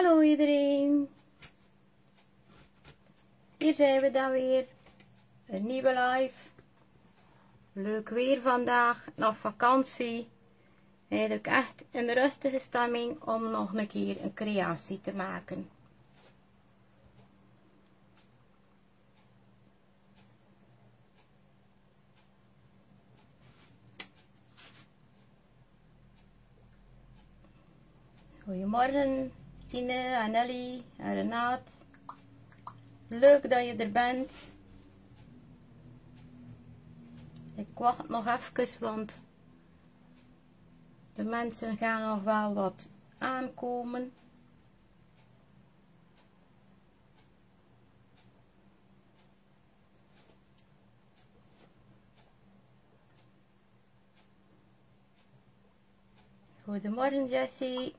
Hallo iedereen, hier zijn we dan weer, een nieuwe live. Leuk weer vandaag, nog vakantie. Eigenlijk echt een rustige stemming om nog een keer een creatie te maken. Goedemorgen Tine en Nelly en Renaat. Leuk dat je er bent. Ik wacht nog even, want de mensen gaan nog wel wat aankomen. Goedemorgen Jessie.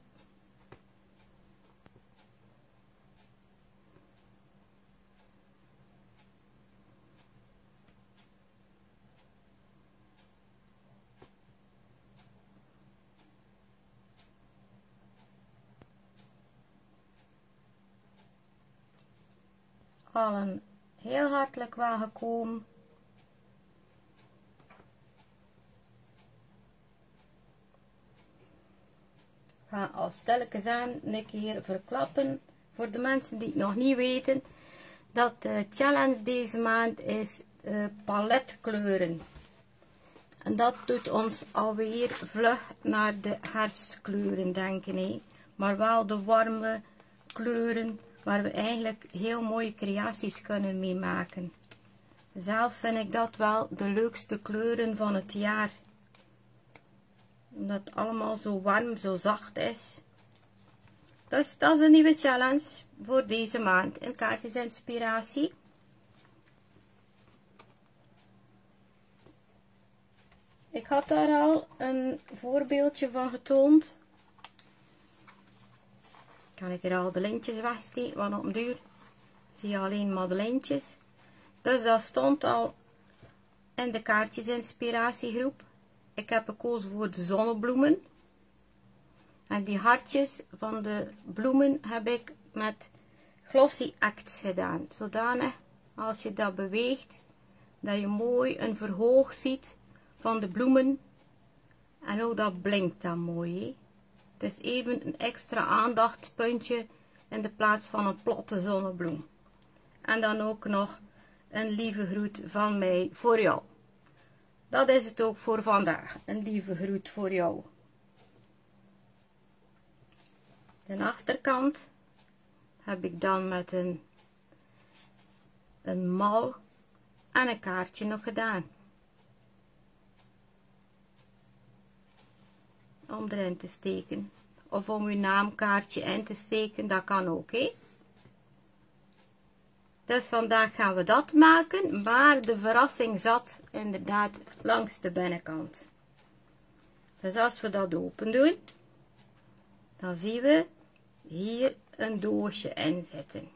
Allen heel hartelijk welkom. Ik ga al stilletjes aan een keer verklappen voor de mensen die het nog niet weten, dat de challenge deze maand is paletkleuren. En dat doet ons alweer vlug naar de herfstkleuren denken, hè? Maar wel de warme kleuren waar we eigenlijk heel mooie creaties kunnen mee maken. Zelf vind ik dat wel de leukste kleuren van het jaar. Omdat het allemaal zo warm, zo zacht is. Dus dat is een nieuwe challenge voor deze maand. Een kaartjesinspiratie. Ik had daar al een voorbeeldje van getoond. Kan ik er al de lintjes wegsteken, want op een duur zie je alleen maar de lintjes. Dus dat stond al in de kaartjesinspiratiegroep. Ik heb gekozen voor de zonnebloemen. En die hartjes van de bloemen heb ik met glossy acts gedaan. Zodanig als je dat beweegt, dat je mooi een verhoog ziet van de bloemen. En ook dat blinkt dan mooi, hè? Het is even een extra aandachtspuntje in de plaats van een platte zonnebloem. En dan ook nog een lieve groet van mij voor jou. Dat is het ook voor vandaag. Een lieve groet voor jou. De achterkant heb ik dan met een mal en een kaartje nog gedaan. Om erin te steken. Of om uw naamkaartje in te steken, dat kan ook, hè. Dus vandaag gaan we dat maken, maar de verrassing zat inderdaad langs de binnenkant. Dus als we dat open doen, dan zien we hier een doosje in zitten.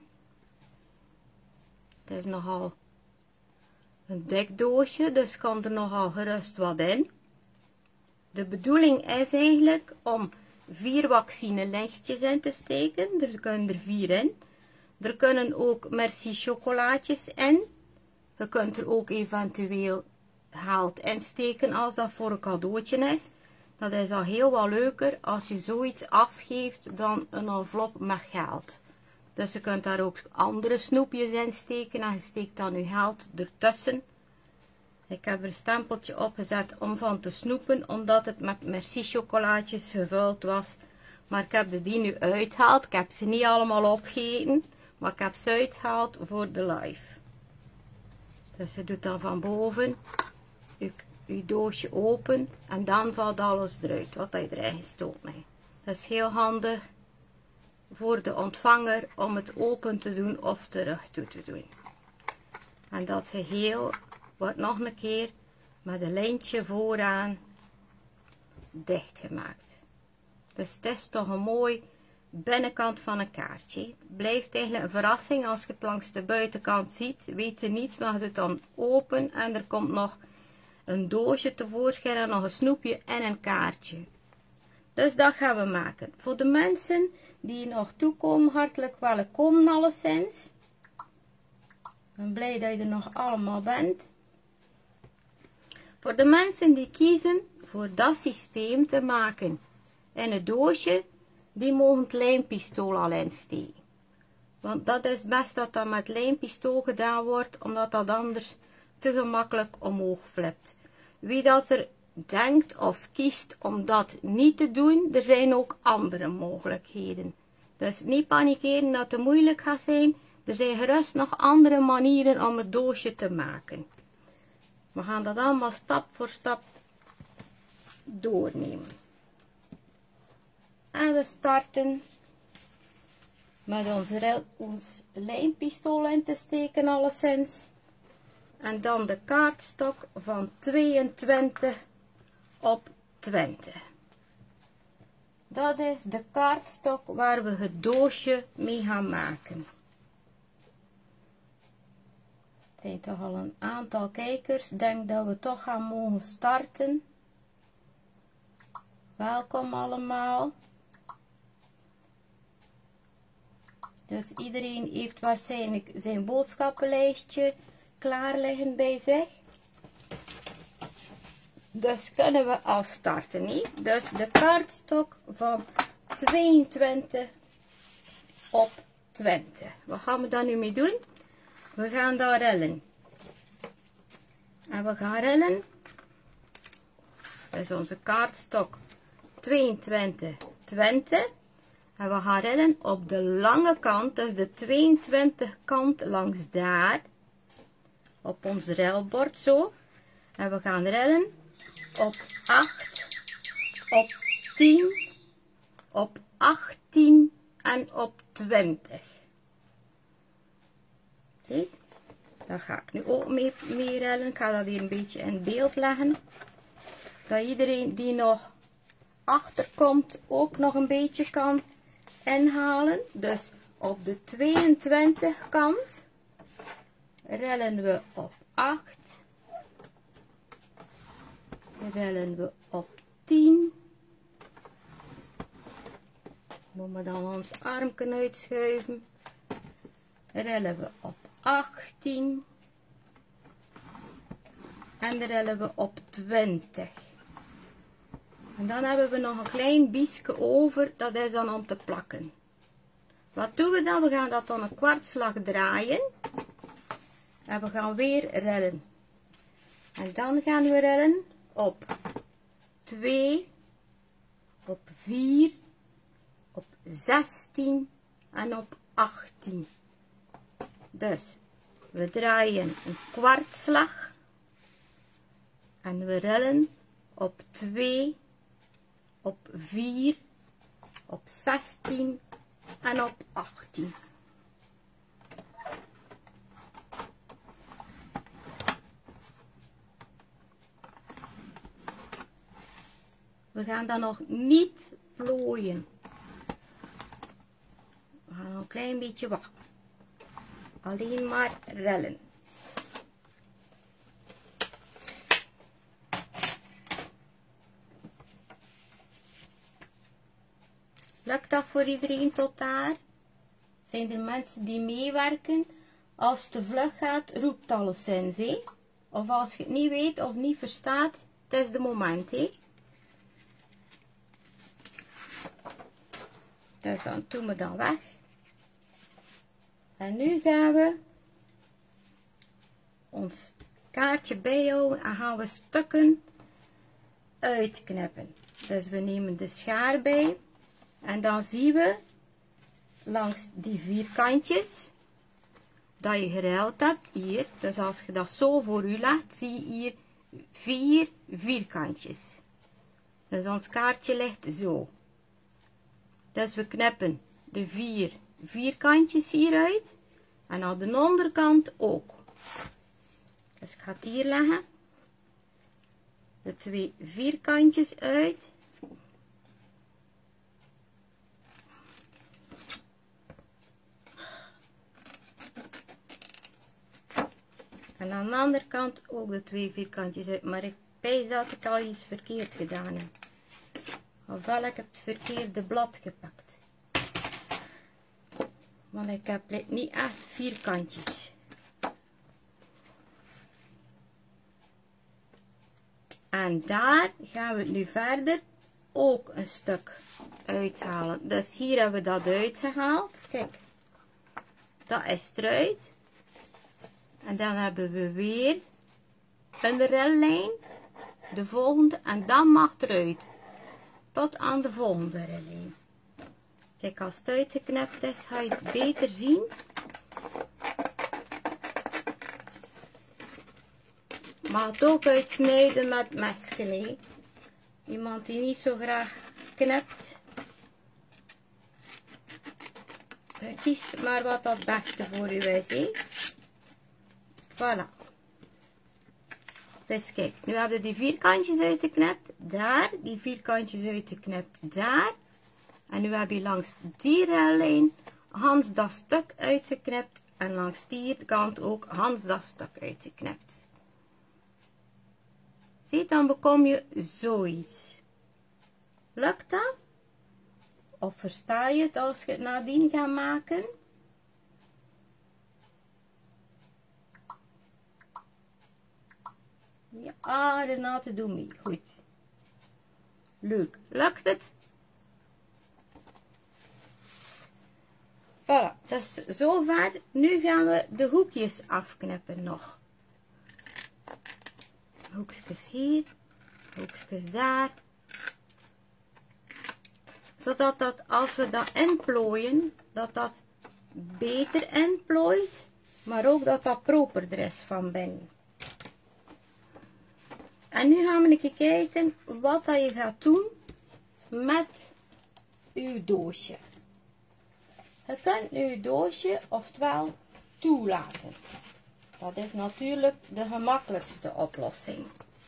Het is nogal een dik doosje, dus kan er nogal gerust wat in. De bedoeling is eigenlijk om 4 waxine lichtjes in te steken. Er kunnen er 4 in. Er kunnen ook merci chocolaatjes in. Je kunt er ook eventueel geld in steken als dat voor een cadeautje is. Dat is al heel wat leuker als je zoiets afgeeft dan een envelop met geld. Dus je kunt daar ook andere snoepjes in steken en je steekt dan je geld ertussen. Ik heb er een stempeltje opgezet om van te snoepen, omdat het met merci chocolaatjes gevuld was. Maar ik heb die nu uitgehaald. Ik heb ze niet allemaal opgegeten, maar ik heb ze uitgehaald voor de live. Dus je doet dan van boven je doosje open en dan valt alles eruit wat je erin gestoken hebt. Dat is heel handig voor de ontvanger om het open te doen of terug toe te doen. En dat geheel wordt nog een keer met een lijntje vooraan dichtgemaakt. Dus het is toch een mooi binnenkant van een kaartje. Het blijft eigenlijk een verrassing als je het langs de buitenkant ziet. Weet je niets, maar je doet het dan open en er komt nog een doosje tevoorschijn en nog een snoepje en een kaartje. Dus dat gaan we maken. Voor de mensen die nog toekomen, hartelijk welkom alleszins. Ik ben blij dat je er nog allemaal bent. Voor de mensen die kiezen voor dat systeem te maken in het doosje, die mogen het lijmpistool al insteken. Want dat is best dat dat met lijmpistool gedaan wordt, omdat dat anders te gemakkelijk omhoog flipt. Wie dat er denkt of kiest om dat niet te doen, er zijn ook andere mogelijkheden. Dus niet panikeren dat het moeilijk gaat zijn. Er zijn gerust nog andere manieren om het doosje te maken. We gaan dat allemaal stap voor stap doornemen. En we starten met ons lijmpistool in te steken alleszins. En dan de kaartstok van 22 op 20. Dat is de kaartstok waar we het doosje mee gaan maken. Er zijn toch al een aantal kijkers. Ik denk dat we toch gaan mogen starten. Welkom allemaal. Dus iedereen heeft waarschijnlijk zijn boodschappenlijstje klaar liggen bij zich. Dus kunnen we al starten, hè? Dus de kaartstok van 22 op 20. Wat gaan we daar nu mee doen? We gaan daar rellen. En we gaan rellen. Dus onze kaartstok 22, 20. En we gaan rellen op de lange kant, dus de 22 kant langs daar. Op ons relbord zo. En we gaan rellen op 8, op 10, op 18 en op 20. Ziet? Dat ga ik nu ook mee rellen. Ik ga dat hier een beetje in beeld leggen. Dat iedereen die nog achterkomt ook nog een beetje kan inhalen. Dus op de 22 kant rellen we op 8. Rellen we op 10. Moeten we dan ons armken uitschuiven. Rellen we op 18. En rellen we op 20. En dan hebben we nog een klein biesje over. Dat is dan om te plakken. Wat doen we dan? We gaan dat dan een kwartslag draaien. En we gaan weer rellen. En dan gaan we rellen op 2, op 4, op 16 en op 18. Dus we draaien een kwartslag en we rellen op 2, op 4, op 16 en op 18. We gaan dan nog niet plooien. We gaan nog een klein beetje wachten. Alleen maar rellen. Lukt dat voor iedereen tot daar? Zijn er mensen die meewerken? Als het te vlug gaat, roept alleszins, hè? Of als je het niet weet of niet verstaat, het is de moment, hè? Dus dan doen we dan weg. En nu gaan we ons kaartje bijhouden en gaan we stukken uitknippen. Dus we nemen de schaar bij en dan zien we langs die vierkantjes dat je geruild hebt hier. Dus als je dat zo voor u legt, zie je hier 4 vierkantjes. Dus ons kaartje ligt zo. Dus we knippen de 4 vierkantjes hieruit en aan de onderkant ook. Dus ik ga het hier leggen. De 2 vierkantjes uit. En aan de andere kant ook de 2 vierkantjes uit. Maar ik pijs dat ik al iets verkeerd gedaan heb. Ofwel ik heb het verkeerde blad gepakt. Want ik heb niet echt vierkantjes. En daar gaan we nu verder ook een stuk uithalen. Dus hier hebben we dat uitgehaald. Kijk, dat is eruit. En dan hebben we weer een rillijn. De volgende en dan mag eruit. Tot aan de volgende rillijn. Kijk, als het uitgeknipt is, ga je het beter zien. Mag het ook uitsnijden met mesje. Iemand die niet zo graag knipt. Kiest maar wat het beste voor u is. Voilà. Dus kijk, nu hebben we die vierkantjes uitgeknipt. Daar, die vierkantjes uitgeknipt. Daar. En nu heb je langs die rillijn Hans dat stuk uitgeknipt. En langs die kant ook Hans dat stuk uitgeknipt. Zie, dan bekom je zoiets. Lukt dat? Of versta je het als je het nadien gaat maken? Ja, Renate, doe mee. Goed. Leuk. Lukt het? Voilà. Dus zover. Nu gaan we de hoekjes afknippen nog. Hoekjes hier. Hoekjes daar. Zodat dat als we dat inplooien, dat dat beter inplooit. Maar ook dat dat properder is van binnen. En nu gaan we even kijken wat dat je gaat doen met uw doosje. Je kunt uw doosje oftewel toelaten. Dat is natuurlijk de gemakkelijkste oplossing.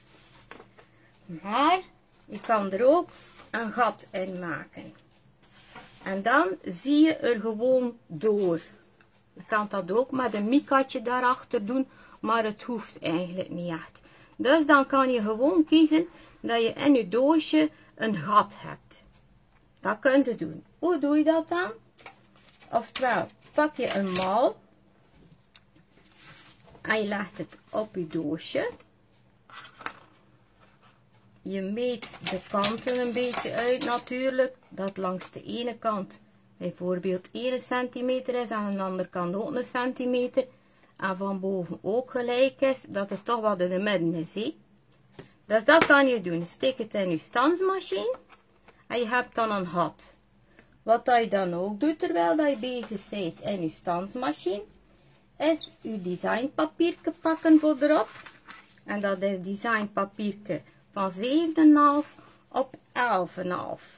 Maar je kan er ook een gat in maken. En dan zie je er gewoon door. Je kan dat ook met een mikatje daarachter doen, maar het hoeft eigenlijk niet echt. Dus dan kan je gewoon kiezen dat je in je doosje een gat hebt. Dat kun je doen. Hoe doe je dat dan? Oftewel, pak je een mouw en je legt het op je doosje. Je meet de kanten een beetje uit natuurlijk, dat langs de ene kant bijvoorbeeld 1 centimeter is en aan de andere kant ook 1 centimeter. En van boven ook gelijk is, dat het toch wat in de midden is. He? Dus dat kan je doen. Steek het in je stansmachine en je hebt dan een gat. Wat dat je dan ook doet terwijl dat je bezig bent in je stansmachine, is je designpapiertje pakken voor erop. En dat is designpapiertje van 7,5 op 11,5.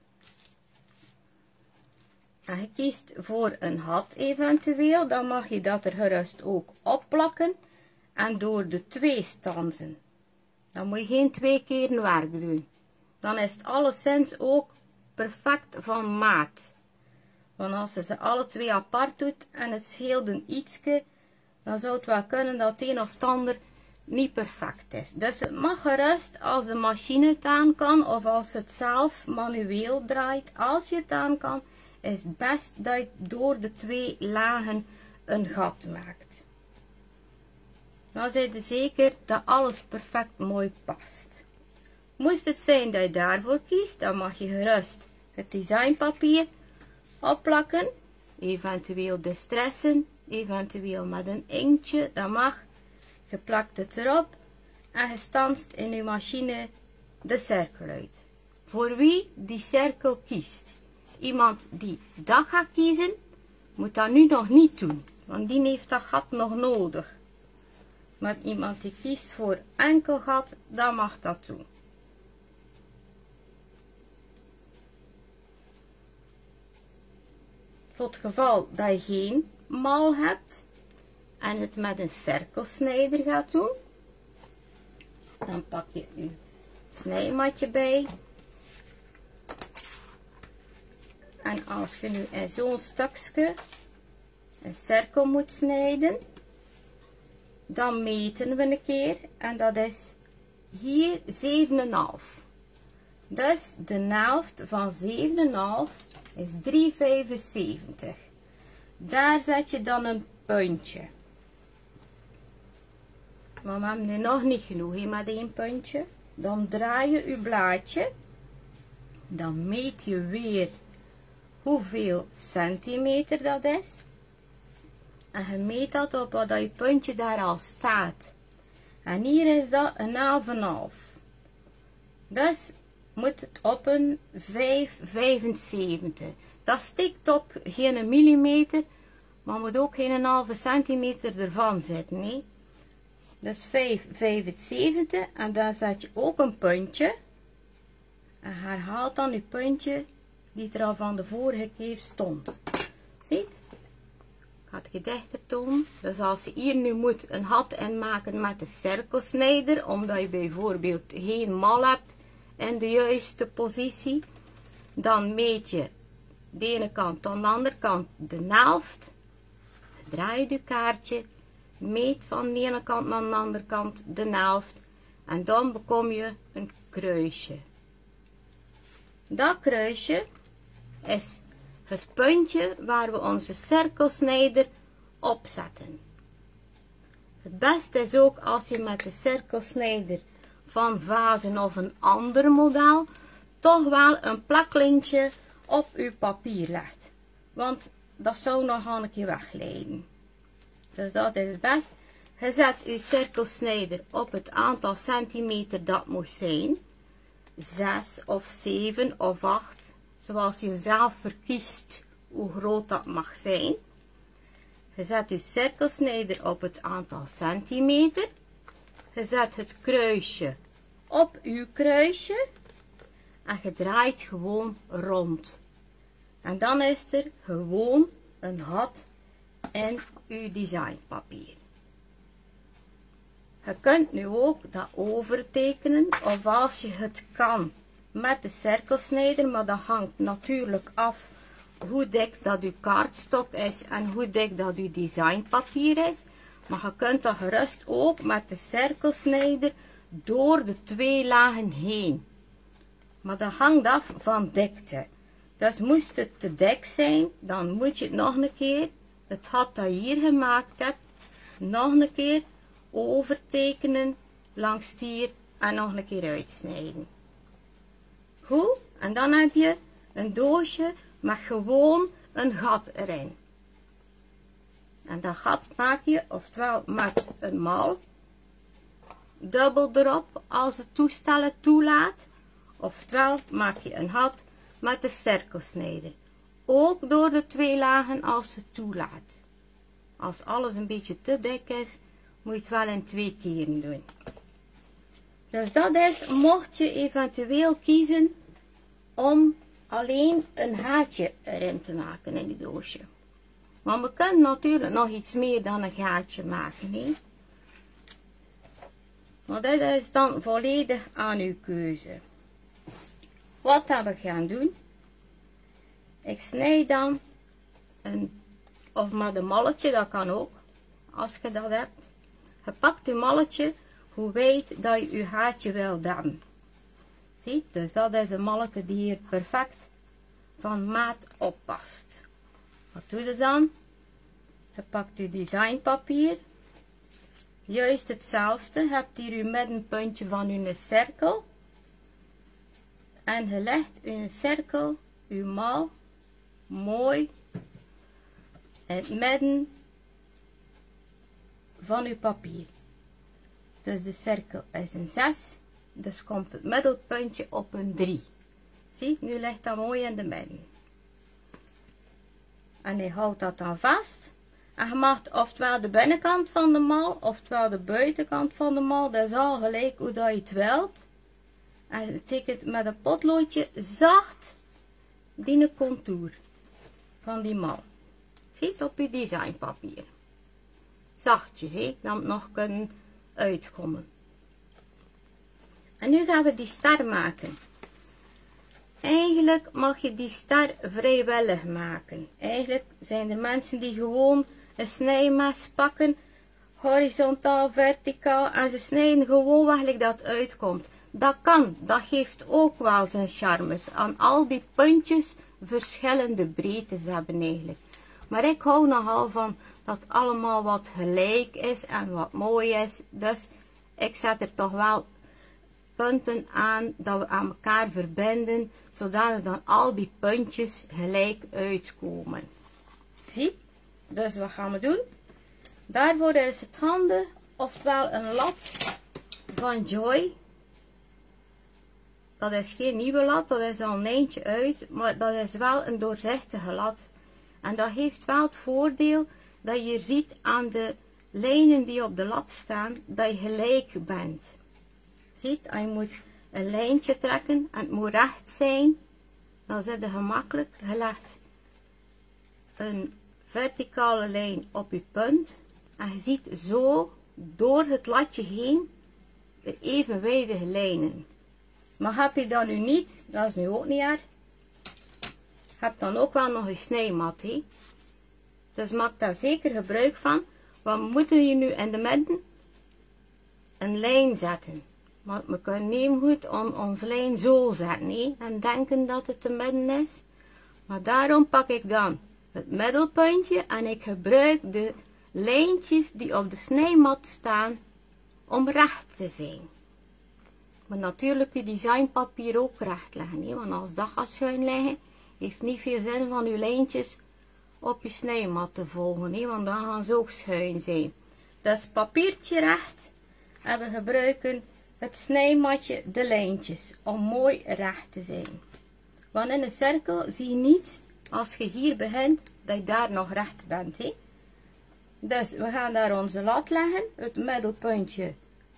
En je kiest voor een gat eventueel, dan mag je dat er gerust ook opplakken en door de 2 stansen. Dan moet je geen 2 keer werk doen. Dan is het alleszins ook perfect van maat. Want als je ze alle 2 apart doet en het scheelt een ietsje, dan zou het wel kunnen dat het een of het ander niet perfect is. Dus het mag gerust als de machine het aan kan of als het zelf manueel draait. Als je het aan kan, is het best dat je door de 2 lagen een gat maakt. Dan zijn je zeker dat alles perfect mooi past. Moest het zijn dat je daarvoor kiest, dan mag je gerust het designpapier opplakken, eventueel distressen, eventueel met een inktje, dat mag. Je plakt het erop en je stanst in je machine de cirkel uit. Voor wie die cirkel kiest. Iemand die dat gaat kiezen, moet dat nu nog niet doen, want die heeft dat gat nog nodig. Maar iemand die kiest voor enkel gat, dan mag dat doen. Voor het geval dat je geen mouw hebt en het met een cirkelsnijder gaat doen, dan pak je je snijmatje bij. En als je nu in zo'n stukje een cirkel moet snijden, dan meten we een keer en dat is hier 7,5. Dus de helft van 7,5 is 3,75. Daar zet je dan een puntje. Maar we hebben nu nog niet genoeg met 1 puntje. Dan draai je je blaadje. Dan meet je weer hoeveel centimeter dat is. En je meet dat op wat je puntje daar al staat. En hier is dat een half en half. Dus moet het op een 5,75. Dat stikt op geen millimeter, maar moet ook geen halve centimeter ervan zitten. Nee? Dus 5,75 en daar zet je ook een puntje. En herhaalt dan je puntje die er al van de vorige keer stond. Ziet? Ik ga het je dichter tonen. Dus als je hier nu moet een gat in maken met de cirkelsnijder, omdat je bijvoorbeeld geen mal hebt in de juiste positie, dan meet je de ene kant aan de andere kant de helft. Draai je je kaartje, meet van de ene kant naar de andere kant de helft en dan bekom je een kruisje. Dat kruisje is het puntje waar we onze cirkelsnijder op zetten. Het beste is ook als je met de cirkelsnijder van Vazen of een ander model toch wel een plaklintje op uw papier legt. Want dat zou nog een keer wegleiden. Dus dat is best. Je zet uw cirkelsnijder op het aantal centimeter dat moet zijn. 6 of 7 of 8. Zoals je zelf verkiest hoe groot dat mag zijn. Je zet uw cirkelsnijder op het aantal centimeter. Je zet het kruisje op uw kruisje. En je draait gewoon rond. En dan is er gewoon een gat in uw designpapier. Je kunt nu ook dat overtekenen, of als je het kan met de cirkelsnijder, maar dat hangt natuurlijk af hoe dik dat uw kaartstok is en hoe dik dat uw designpapier is. Maar je kunt dat gerust ook met de cirkelsnijder door de 2 lagen heen. Maar dat hangt af van dikte. Dus moest het te dik zijn, dan moet je het nog een keer, het gat dat je hier gemaakt hebt, nog een keer overtekenen langs hier en nog een keer uitsnijden. Goed, en dan heb je een doosje met gewoon een gat erin. En dat gat maak je oftewel met een mal, dubbel erop als het toestel het toelaat, oftewel maak je een gat met de cirkelsnijder. Ook door de 2 lagen als het toelaat. Als alles een beetje te dik is, moet je het wel in 2 keren doen. Dus dat is, mocht je eventueel kiezen om alleen een gaatje erin te maken in die doosje. Maar we kunnen natuurlijk nog iets meer dan een gaatje maken. Hè? Maar dit is dan volledig aan uw keuze. Wat we gaan doen. Ik snij dan of met een malletje, dat kan ook. Als je dat hebt. Je pakt uw malletje, hoe wijd dat je uw gaatje wil hebben. Ziet, dus dat is een malletje die hier perfect van maat oppast. Wat doe je dan? Je pakt uw designpapier. Juist hetzelfde. Je hebt hier uw middenpuntje van uw cirkel. En je legt uw cirkel, uw mal, mooi in het midden van uw papier. Dus de cirkel is een 6. Dus komt het middelpuntje op een 3. Zie, nu ligt dat mooi in de midden. En je houdt dat dan vast. En je mag oftewel de binnenkant van de mal, oftewel de buitenkant van de mal. Dat is al gelijk hoe dat je het wilt. En je tekent met een potloodje zacht die contour van die mal. Ziet op je designpapier. Zachtjes, hè, dan het nog kunnen uitkomen. En nu gaan we die ster maken. Eigenlijk mag je die ster vrijwillig maken. Eigenlijk zijn er mensen die gewoon een snijmes pakken, horizontaal, verticaal, en ze snijden gewoon waar dat uitkomt. Dat kan, dat geeft ook wel zijn charmes. Aan al die puntjes verschillende breedtes hebben eigenlijk. Maar ik hou nogal van dat allemaal wat gelijk is en wat mooi is. Dus ik zet er toch wel punten aan dat we aan elkaar verbinden, zodat dan al die puntjes gelijk uitkomen. Zie? Dus wat gaan we doen? Daarvoor is het handig, oftewel een lat van Joy. Dat is geen nieuwe lat, dat is al een eindje uit, maar dat is wel een doorzichtige lat. En dat heeft wel het voordeel dat je ziet aan de lijnen die op de lat staan, dat je gelijk bent. Ziet, je moet een lijntje trekken en het moet recht zijn. Dan zit het gemakkelijk. Je legt een verticale lijn op je punt. En je ziet zo door het latje heen de evenwijdige lijnen. Maar heb je dat nu niet, dat is nu ook niet erg. Je hebt dan ook wel nog een snijmat. He. Dus maak daar zeker gebruik van. Want we moeten hier nu in de midden een lijn zetten. Want we kunnen niet goed onze lijn zo zetten. He. En denken dat het te midden is. Maar daarom pak ik dan het middelpuntje. En ik gebruik de lijntjes die op de snijmat staan. Om recht te zijn. Maar natuurlijk je designpapier ook recht leggen. He. Want als dat gaat schuin liggen. Heeft niet veel zin van uw lijntjes op je snijmat te volgen. He. Want dan gaan ze ook schuin zijn. Dus papiertje recht. En we gebruiken het snijmatje de lijntjes. Om mooi recht te zijn. Want in een cirkel zie je niet. Als je hier begint. Dat je daar nog recht bent. He. Dus we gaan daar onze lat leggen. Het middelpuntje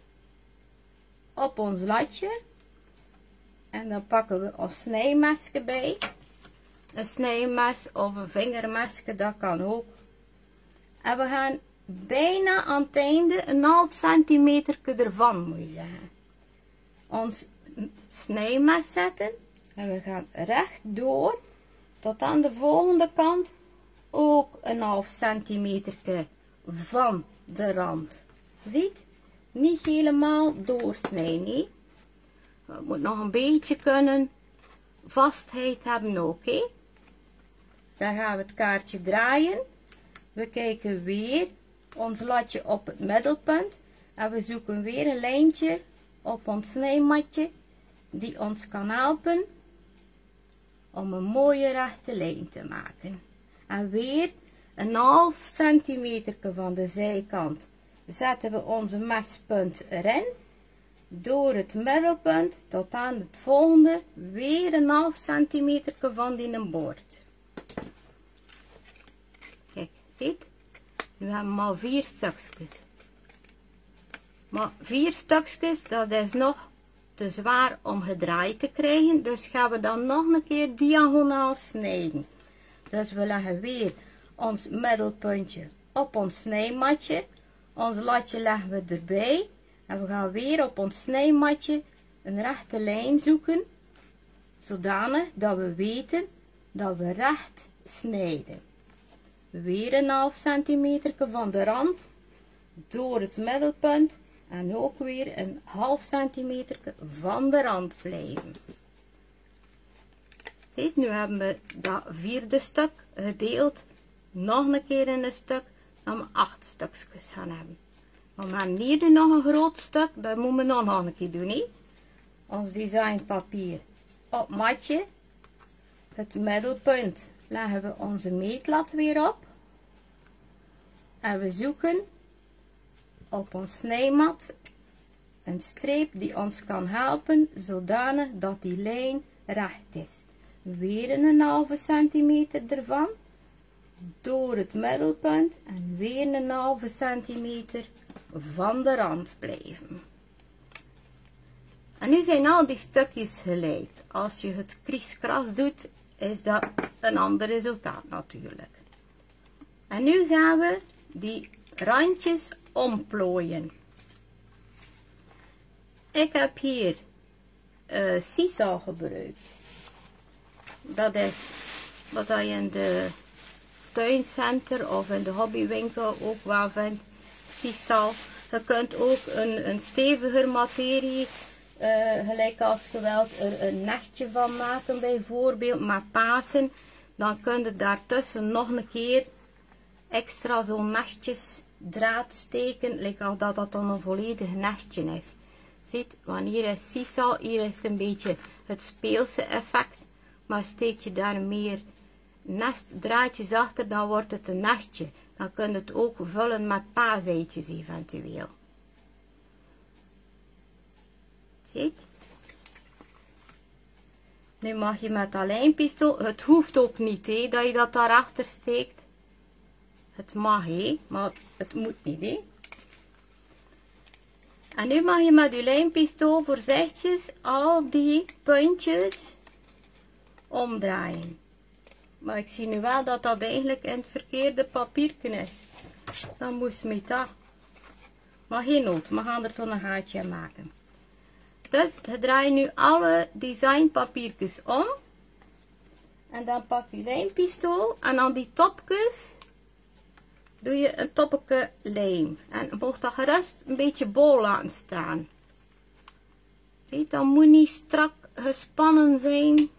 op ons latje. En dan pakken we ons snijmesje bij. Een snijmes of een vingermesje, dat kan ook. En we gaan bijna aan het einde een half centimeter ervan, moet je zeggen. Ons snijmes zetten. En we gaan rechtdoor tot aan de volgende kant ook een half centimeter van de rand. Ziet? Niet helemaal doorsnijden. Nee. Het moet nog een beetje kunnen vastheid hebben ook. He. Dan gaan we het kaartje draaien. We kijken weer ons latje op het middelpunt. En we zoeken weer een lijntje op ons snijmatje. Die ons kan helpen om een mooie rechte lijn te maken. En weer een half centimeter van de zijkant zetten we onze mespunt erin. Door het middelpunt tot aan het volgende weer een half centimeter van die boord. Kijk, ziet? Nu hebben we maar 4 stukjes. Maar 4 stukjes, dat is nog te zwaar om gedraaid te krijgen. Dus gaan we dan nog een keer diagonaal snijden. Dus we leggen weer ons middelpuntje op ons snijmatje. Ons latje leggen we erbij. En we gaan weer op ons snijmatje een rechte lijn zoeken. Zodanig dat we weten dat we recht snijden. Weer een half centimeter van de rand. Door het middelpunt. En ook weer een half centimeter van de rand blijven. Ziet, nu hebben we dat 4e stuk gedeeld. Nog een keer in een stuk. Dan we 8 stukjes gaan hebben. Maar we hebben hier nog een groot stuk. Dat moeten we nog een keer doen. He. Ons designpapier op matje. Het middelpunt leggen we onze meetlat weer op. En we zoeken op ons snijmat een streep die ons kan helpen zodanig dat die lijn recht is. Weer een halve centimeter ervan. Door het middelpunt en weer een halve centimeter van de rand blijven. En nu zijn al die stukjes gelijk. Als je het kriskras doet, is dat een ander resultaat natuurlijk. En nu gaan we die randjes omplooien. Ik heb hier sisal gebruikt. Dat is wat je in de tuincenter of in de hobbywinkel ook wel vindt. Sisal. Je kunt ook een steviger materie Gelijk als je wilt er een nestje van maken bijvoorbeeld met Pasen, dan kun je daartussen nog een keer extra zo'n nestjes draad steken, like als dat dan een volledig nestje is. Ziet, wanneer is seesaw, hier is het een beetje het speelse effect, maar steek je daar meer nestdraadjes achter, dan wordt het een nestje. Dan kun je het ook vullen met paaseitjes eventueel. Ziet? Nu mag je met dat lijmpistool, het hoeft ook niet hè, dat je dat daarachter steekt. Het mag hè, maar het moet niet hè. En nu mag je met je lijmpistool voorzichtig al die puntjes omdraaien. Maar ik zie nu wel dat dat eigenlijk in het verkeerde papiertje is. Dan moest met dat. Maar geen nood, we gaan er toch een gaatje in maken. Dus je draait nu alle designpapiertjes om. En dan pak je lijmpistool en aan die topjes doe je een toppetje lijm. En mocht dat gerust een beetje bol laten staan. Ziet, dat moet niet strak gespannen zijn.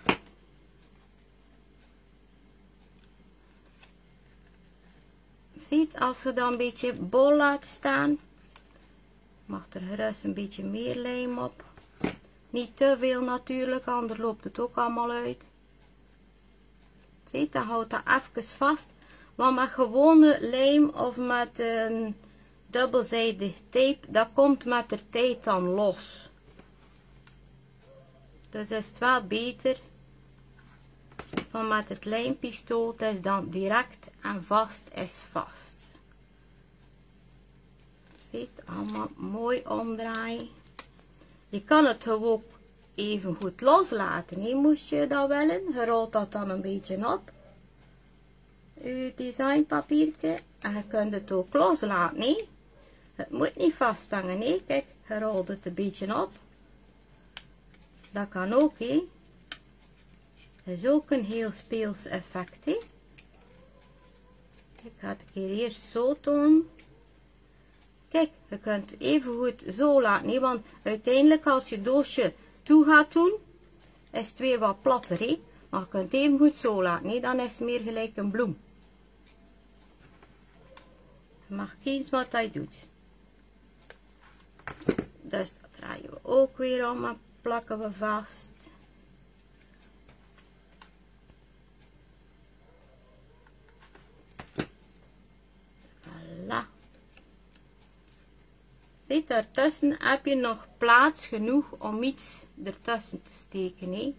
Ziet, als je dan een beetje bol laat staan, mag er gerust een beetje meer lijm op. Niet te veel natuurlijk, anders loopt het ook allemaal uit. Ziet, dan houdt dat even vast. Want met gewone lijm of met een dubbelzijdig tape, dat komt met de tijd dan los. Dus is het wel beter van met het lijmpistool, het is dan direct en vast is vast. Ziet, allemaal mooi omdraaien. Je kan het gewoon even goed loslaten, hè? Moest je dat willen. Je rolt dat dan een beetje op. Je designpapiertje. En je kunt het ook loslaten, hè? Het moet niet vasthangen, hè? Kijk, je rolt het een beetje op. Dat kan ook, hè? Dat is ook een heel speels effect, hè? Ik ga het een keer eerst zo tonen. Kijk, je kunt het even goed zo laten, hè? Want uiteindelijk als je doosje toe gaat doen, is het weer wat platter, hè? Maar je kunt het even goed zo laten, hè? Dan is het meer gelijk een bloem. Je mag kiezen wat hij doet. Dus dat draaien we ook weer om en plakken we vast. Voilà. Ziet, daartussen heb je nog plaats genoeg om iets ertussen te steken, hè?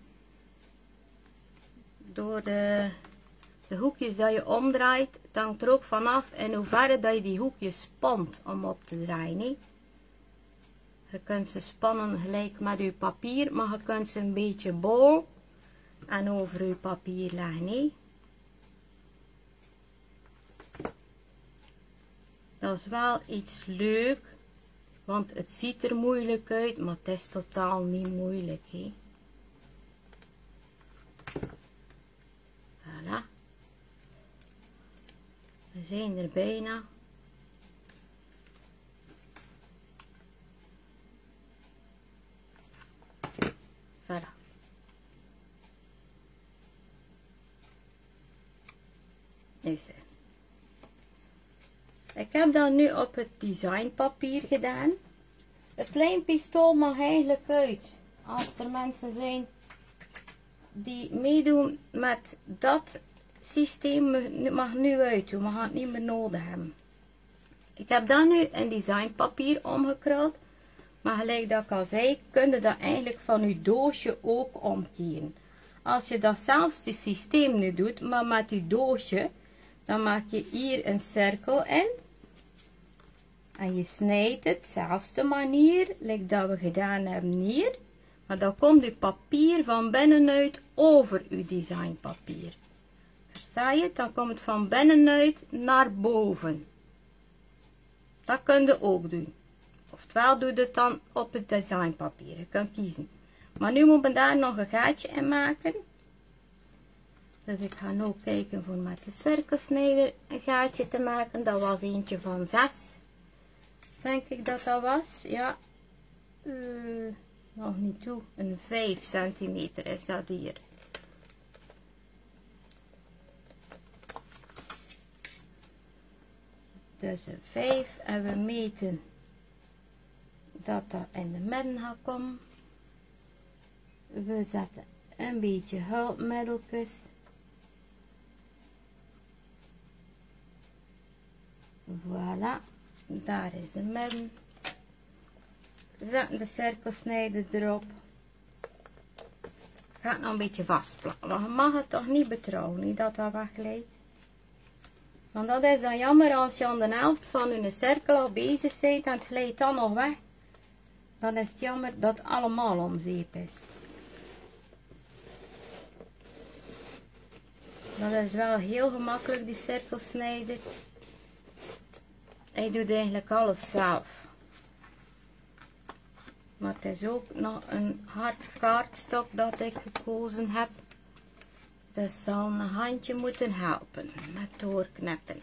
Door de hoekjes dat je omdraait, het hangt er ook vanaf in hoeverre dat je die hoekjes spant om op te draaien, hè? Je kunt ze spannen gelijk met je papier, maar je kunt ze een beetje bol en over je papier leggen, hè? Dat is wel iets leuk, want het ziet er moeilijk uit, maar het is totaal niet moeilijk, hè? Voilà. We zijn er bijna. Voilà. Ik heb dat nu op het designpapier gedaan. Het lijmpistool mag eigenlijk uit. Als er mensen zijn die meedoen met dat systeem, mag nu uit. We gaan het niet meer nodig hebben. Ik heb dan nu een designpapier omgekruld. Maar gelijk dat ik al zei, kun je dat eigenlijk van je doosje ook omkeren. Als je datzelfde systeem nu doet, maar met je doosje, dan maak je hier een cirkel in. En je snijdt het, dezelfde manier, like dat we gedaan hebben hier. Maar dan komt je papier van binnenuit over je designpapier. Versta je? Dan komt het van binnenuit naar boven. Dat kun je ook doen. Oftewel doe je het dan op het designpapier. Je kunt kiezen. Maar nu moet ik daar nog een gaatje in maken. Dus ik ga nu kijken voor met de cirkelsnijder een gaatje te maken. Dat was eentje van 6. Denk ik dat dat was. Ja. nog niet toe, een 5 centimeter is dat hier. Dus een 5 en we meten dat dat in de midden gaat komen. We zetten een beetje hulpmiddeltjes. Voilà, daar is de midden. Zetten de cirkelsnijder erop. Gaat nog een beetje vastplakken. Maar je mag het toch niet betrouwen, niet dat dat wegglijdt. Want dat is dan jammer als je aan de helft van je cirkel al bezig bent en het glijdt dan nog weg. Dan is het jammer dat het allemaal om zeep is. Dat is wel heel gemakkelijk, die cirkelsnijder. Hij doet eigenlijk alles zelf. Maar het is ook nog een hard kaartstok dat ik gekozen heb. Dus zal een handje moeten helpen met doorknippen.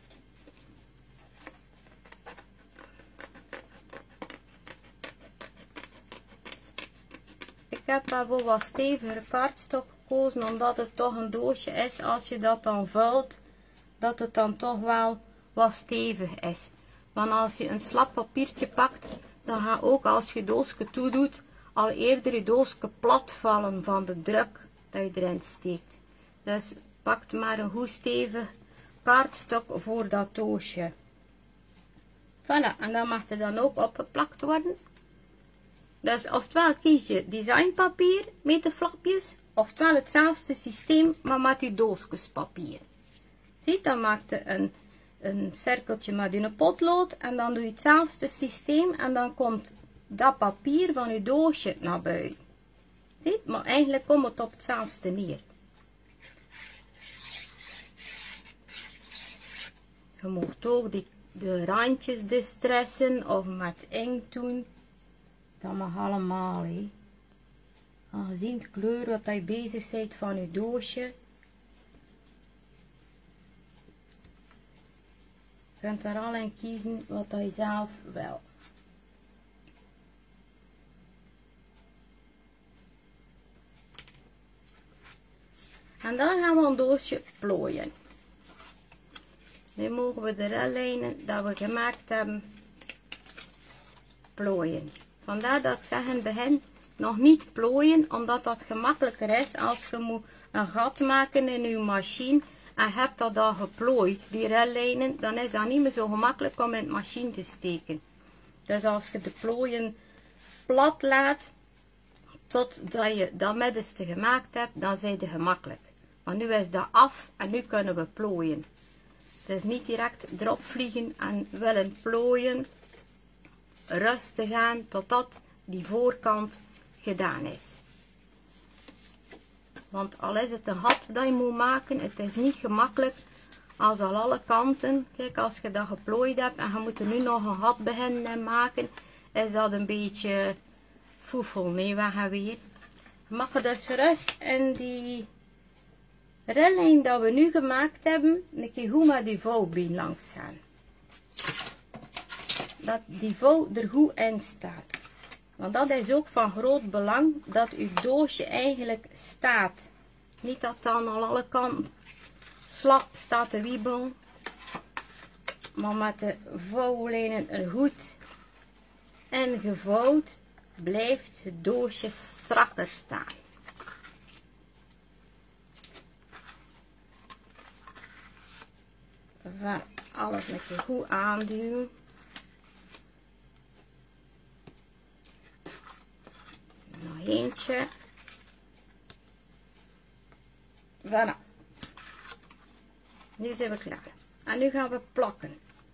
Ik heb wel wat steviger kaartstok gekozen, omdat het toch een doosje is. Als je dat dan vult, dat het dan toch wel wat stevig is. Want als je een slap papiertje pakt, dan gaat ook als je doosje toedoet, al eerder je doosje plat vallen van de druk dat je erin steekt. Dus pak maar een goed stevig kaartstok voor dat doosje. Voilà, en dan mag er dan ook opgeplakt worden. Dus oftewel kies je designpapier met de flapjes, oftewel hetzelfde systeem, maar met je doosjespapier. Zie, dan maak je een cirkeltje met je potlood en dan doe je hetzelfde systeem en dan komt dat papier van je doosje naar buiten. Zie, maar eigenlijk komt het op hetzelfde neer. Je mag ook de randjes distressen of met inkt doen. Dat mag allemaal, hè. Aangezien de kleur wat je bezig bent van je doosje. Je kunt er al in kiezen wat je zelf wil. En dan gaan we een doosje plooien. Nu mogen we de rijlijnen dat we gemaakt hebben plooien. Vandaar dat ik zeg in het begin nog niet plooien, omdat dat gemakkelijker is als je moet een gat maken in je machine en hebt dat al geplooid, die rijlijnen, dan is dat niet meer zo gemakkelijk om in de machine te steken. Dus als je de plooien plat laat, totdat je dat middenste gemaakt hebt, dan zijn ze gemakkelijk. Maar nu is dat af en nu kunnen we plooien. Dus niet direct erop vliegen en willen plooien. Rustig aan totdat die voorkant gedaan is. Want al is het een gat dat je moet maken, het is niet gemakkelijk als al alle kanten, kijk als je dat geplooid hebt en je moet er nu nog een gat beginnen maken, is dat een beetje foefel, nee, we gaan weer. Je mag er dus gerust in die rijlijn dat we nu gemaakt hebben, een keer goed met die vouwbeen langs gaan. Dat die vouw er goed in staat. Want dat is ook van groot belang, dat uw doosje eigenlijk staat. Niet dat dan aan alle kanten slap staat te wiebelen. Maar met de vouwlijnen er goed in gevouwd, blijft het doosje strakker staan. Van alles een keer goed aanduwen. Nog eentje. Voilà. Nu zijn we klaar. En nu gaan we plakken.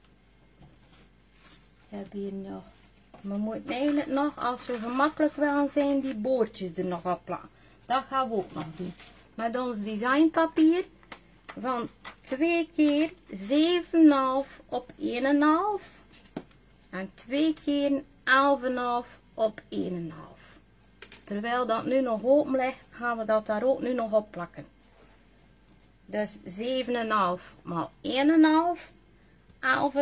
We hebben hier nog. We moeten eigenlijk nog, als we gemakkelijk willen zijn, die boordjes er nog op plakken. Dat gaan we ook nog doen. Met ons designpapier van 2 keer 7,5 op 1,5 en 2 keer 11,5 op 1,5. Terwijl dat nu nog open ligt, gaan we dat daar ook nu nog op plakken. Dus 7,5 maal 1,5,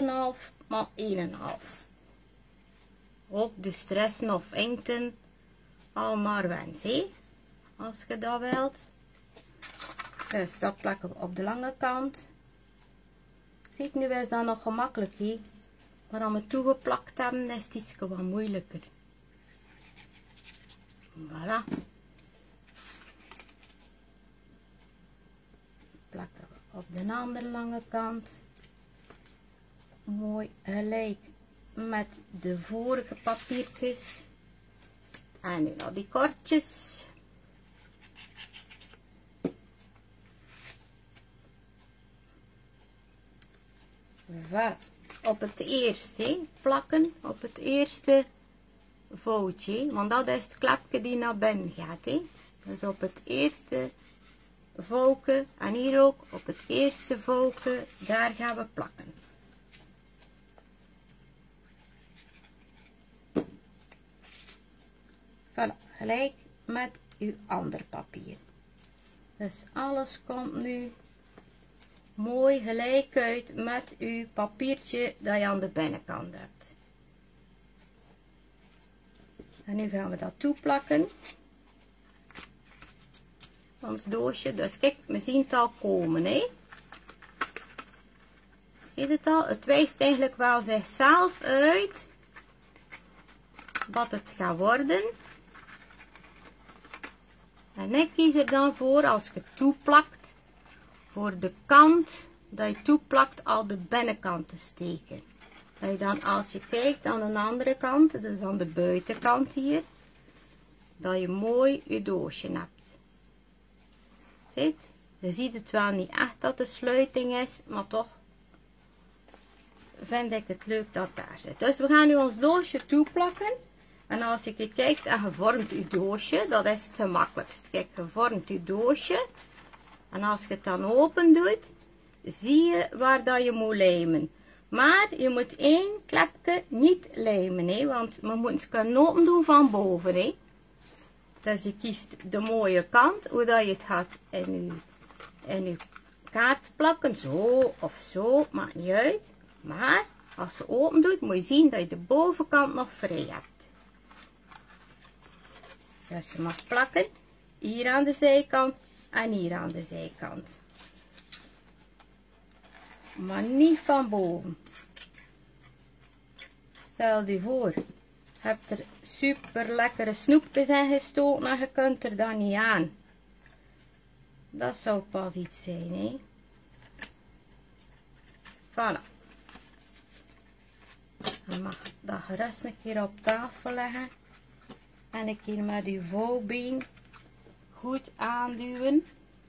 11,5 maal 1,5. Ook de stressen of inkten al naar wens, hè? Als je dat wilt. Dus dat plakken we op de lange kant. Ziet, nu is dat nog gemakkelijk, hè? Maar als we toegeplakt hebben, is het iets wat moeilijker. Voilà. Plakken we op de andere lange kant. Mooi gelijk met de vorige papiertjes. En nu nog die kortjes. Voilà. Op het eerste plakken, op het eerste vouwtje, want dat is het klapje die naar binnen gaat. He. Dus op het eerste vouwke en hier ook op het eerste vouwke, daar gaan we plakken. Voilà, gelijk met uw ander papier. Dus alles komt nu mooi gelijk uit met uw papiertje dat je aan de binnenkant hebt. En nu gaan we dat toeplakken. Ons doosje, dus kijk, we zien het al komen, hè. Zie je het al? Het wijst eigenlijk wel zichzelf uit wat het gaat worden. En ik kies er dan voor, als je toeplakt, voor de kant dat je toeplakt al de binnenkant te steken. Dat je dan, als je kijkt aan de andere kant, dus aan de buitenkant hier, dat je mooi je doosje hebt. Ziet? Je ziet het wel niet echt dat de sluiting is, maar toch vind ik het leuk dat daar zit. Dus we gaan nu ons doosje toeplakken. En als je kijkt en je vormt je doosje, dat is het gemakkelijkst. Kijk, je vormt je doosje. En als je het dan open doet, zie je waar dat je moet lijmen. Maar je moet één klepje niet lijmen, hè, want we moeten het kunnen open doen van boven. Hè. Dus je kiest de mooie kant, hoe dat je het gaat in je kaart plakken. Zo of zo, maakt niet uit. Maar als je open doet, moet je zien dat je de bovenkant nog vrij hebt. Dus je mag plakken hier aan de zijkant en hier aan de zijkant. Maar niet van boven. Stel je voor, je hebt er super lekkere snoepjes in gestoken en je kunt er dan niet aan. Dat zou pas iets zijn, hè. Voilà. Je mag dat gerust een keer op tafel leggen. En een keer met uw vouwbeen goed aanduwen.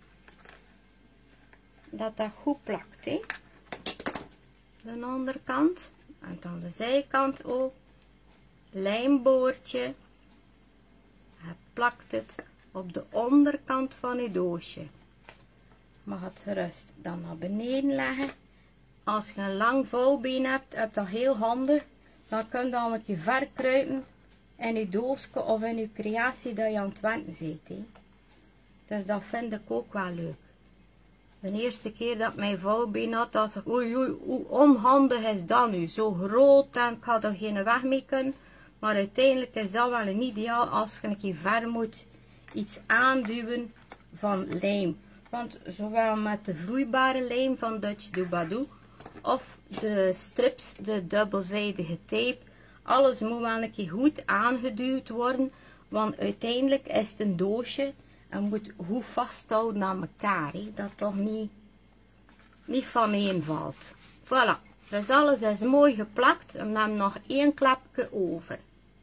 Dat dat goed plakt, hè. De onderkant. En dan de zijkant ook. Lijmboordje. Je plakt het op de onderkant van je doosje. Je mag het gerust dan naar beneden leggen. Als je een lang vouwbeen hebt, heb dat heel handig. Dan kun je dan een keer verkruipen in je doosje of in je creatie dat je aan het wenten bent. Hè. Dus dat vind ik ook wel leuk. De eerste keer dat mijn vouwbeen had, dacht ik, oei, hoe onhandig is dat nu? Zo groot en ik had er geen weg mee kunnen. Maar uiteindelijk is dat wel een ideaal als je een keer ver moet iets aanduwen van lijm. Want zowel met de vloeibare lijm van Dutch Doobadoo of de strips, de dubbelzijdige tape, alles moet wel een keer goed aangeduwd worden. Want uiteindelijk is het een doosje en moet goed vasthouden aan elkaar. He, dat toch niet van één valt. Voilà. Dus alles is mooi geplakt. En we hebben nog één klapje over.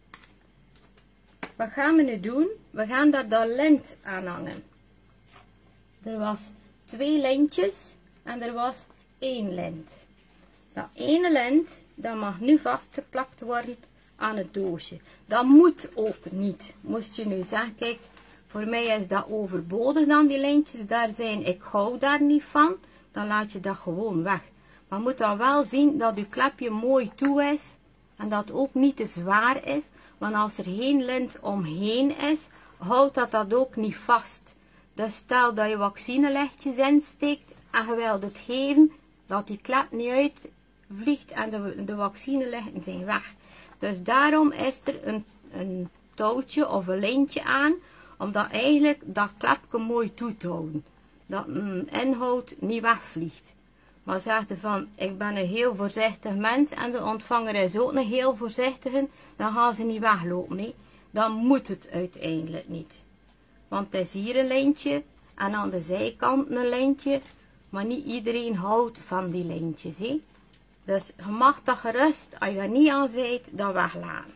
Wat gaan we nu doen? We gaan daar dat lint aan hangen. Er was 2 lintjes en er was 1 lint. Dat ene lint, dat mag nu vastgeplakt worden aan het doosje. Dat moet ook niet. Moest je nu zeggen, kijk, voor mij is dat overbodig dan die lintjes daar zijn. Ik hou daar niet van. Dan laat je dat gewoon weg. Maar moet dan wel zien dat je klepje mooi toe is. En dat het ook niet te zwaar is. Want als er geen lint omheen is, houdt dat ook niet vast. Dus stel dat je vaccinelichtjes insteekt en je wilt het geven, dat die klep niet uitvliegt en de vaccinelichten zijn weg. Dus daarom is er een touwtje of een lintje aan, om dat eigenlijk dat klepje mooi toe te houden. Dat een inhoud niet wegvliegt. Maar zegt er van, ik ben een heel voorzichtig mens en de ontvanger is ook een heel voorzichtige, dan gaan ze niet weglopen. Nee. Dan moet het uiteindelijk niet. Want het is hier een lijntje en aan de zijkant een lijntje, maar niet iedereen houdt van die lijntjes. He. Dus je mag dat gerust, als je daar niet aan bent, dat weglaten.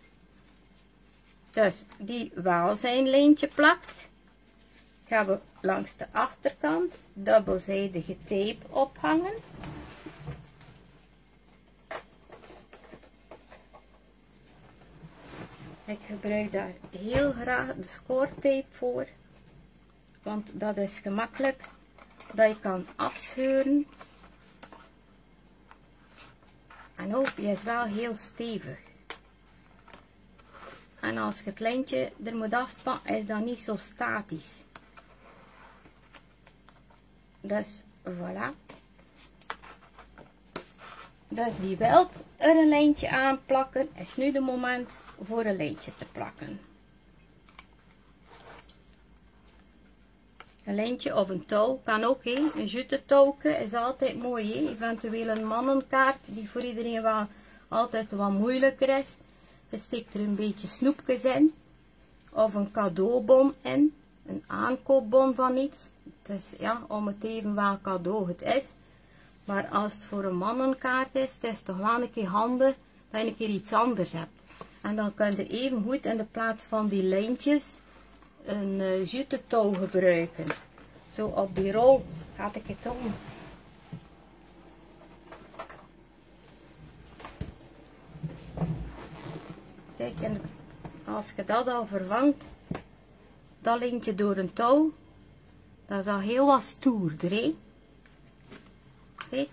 Dus die wel zijn lijntje plakt, gaan we langs de achterkant dubbelzijdige tape ophangen. Ik gebruik daar heel graag de scoortape voor, want dat is gemakkelijk dat je kan afscheuren. En ook, die is wel heel stevig. En als je het lijntje er moet afpakken, is dat niet zo statisch. Dus, voilà. Dus die wilt er een lijntje aan plakken, is nu de moment voor een lijntje te plakken. Een lijntje of een touw kan ook, he. Een jute touwke is altijd mooi, he. Eventueel een mannenkaart die voor iedereen wel altijd wat moeilijker is. Je steekt er een beetje snoepjes in, of een cadeaubon in, een aankoopbon van iets. Dus ja, om het even welk cadeau het is. Maar als het voor een mannenkaart is, het is toch wel een keer handig dat je een keer iets anders hebt. En dan kun je even goed in de plaats van die lijntjes een jute touw gebruiken. Zo op die rol ga ik het doen. Kijk, en als je dat al vervangt, dat lintje door een touw, dat is al heel wat stoerder, hè? Kijk.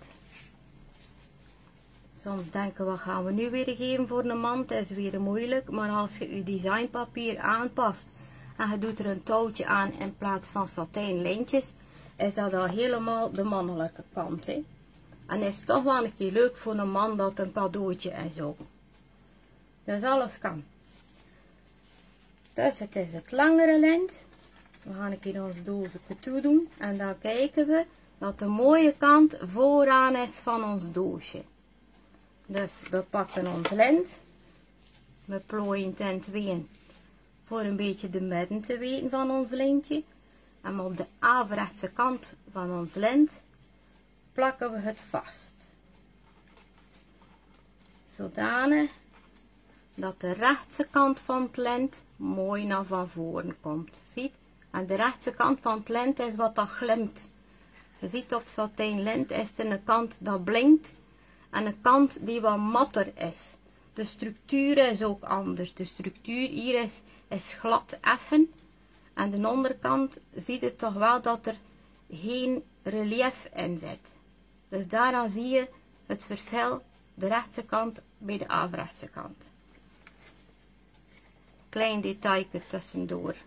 Soms denken we, wat gaan we nu weer geven voor een man? Het is weer moeilijk, maar als je je designpapier aanpast en je doet er een touwtje aan in plaats van satijn lintjes, is dat al helemaal de mannelijke kant, hè? En is toch wel een keer leuk voor een man dat een cadeautje is ook. Dus alles kan. Dus het is het langere lint. We gaan een keer ons doosje toe doen. En dan kijken we dat de mooie kant vooraan is van ons doosje. Dus we pakken ons lint. We plooien het in tweeën voor een beetje de midden te weten van ons lintje. En op de averechtse kant van ons lint plakken we het vast. Zodanig dat de rechtse kant van het lint mooi naar van voren komt. Ziet? En de rechtse kant van het lint is wat dat glimt. Je ziet op satijn lint is er een kant dat blinkt en een kant die wat matter is. De structuur is ook anders. De structuur hier is glad effen. En de onderkant ziet je toch wel dat er geen relief in zit. Dus daaraan zie je het verschil, de rechtse kant bij de averechtse kant. Klein detailje tussendoor.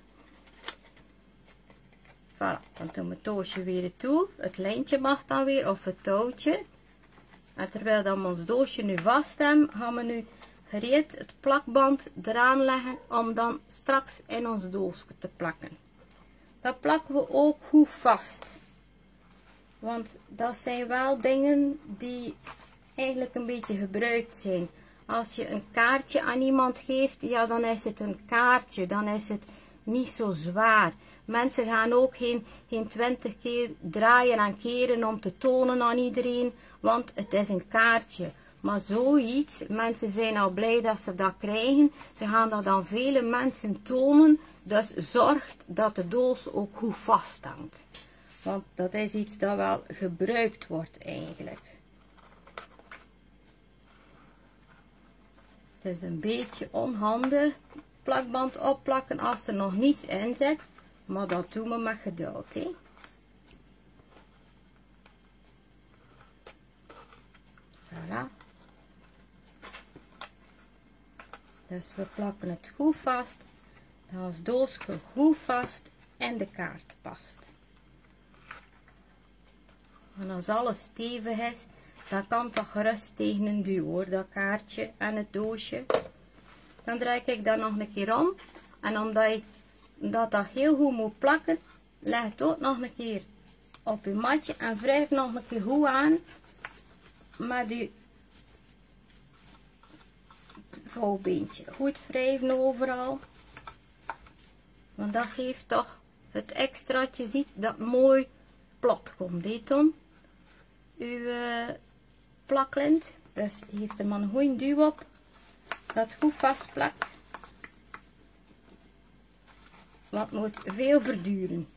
Voilà, dan doen we het doosje weer toe. Het lijntje mag dan weer, of het touwtje. En terwijl dan we ons doosje nu vast hebben, gaan we nu gereed het plakband eraan leggen om dan straks in ons doosje te plakken. Dat plakken we ook goed vast. Want dat zijn wel dingen die eigenlijk een beetje gebruikt zijn. Als je een kaartje aan iemand geeft, ja, dan is het een kaartje, dan is het niet zo zwaar. Mensen gaan ook geen 20 keer draaien en keren om te tonen aan iedereen, want het is een kaartje. Maar zoiets, mensen zijn al blij dat ze dat krijgen, ze gaan dat aan vele mensen tonen, dus zorg dat de doos ook goed vasthangt. Want dat is iets dat wel gebruikt wordt eigenlijk. Het is een beetje onhandig, plakband opplakken als er nog niets in zit, maar dat doen we met geduld, hè. Voilà. Dus we plakken het goed vast, dat ons doosje goed vast in de kaart past. En als alles stevig is, dan kan dat gerust tegen een duw hoor, dat kaartje en het doosje. Dan draai ik dat nog een keer om. En omdat dat heel goed moet plakken, leg ik het ook nog een keer op je matje en wrijf nog een keer goed aan met je vouwbeentje. Goed wrijven overal. Want dat geeft toch het extraatje, ziet dat mooi plat komt. Dit dan uw plaklint. Dus geeft er maar een goede duw op. Dat het goed vastplakt. Want het moet veel verduren.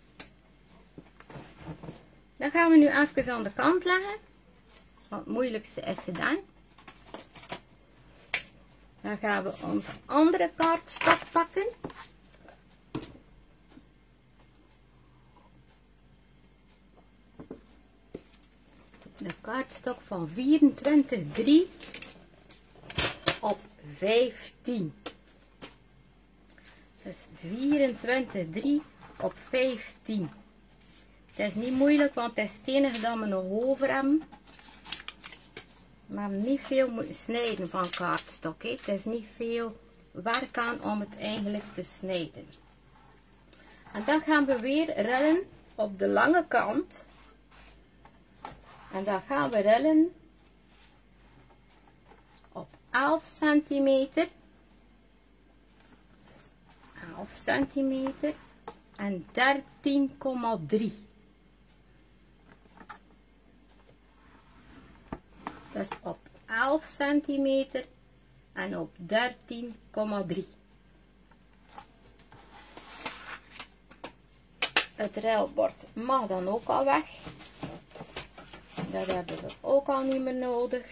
Dat gaan we nu even aan de kant leggen. Want het moeilijkste is gedaan. Dan gaan we onze andere kaartstok pakken. De kaartstok van 24,3 op 15. Dus 24,3 op 15. Het is niet moeilijk, want het is het enige dat we nog over hebben. Maar niet veel moeten snijden van kaartstok. Het is niet veel werk aan om het eigenlijk te snijden. En dan gaan we weer rellen op de lange kant. En dan gaan we rellen op 11 centimeter. 11 centimeter en 13,3. Dus op 11 centimeter en op 13,3. Het ruilbord mag dan ook al weg. Dat hebben we ook al niet meer nodig.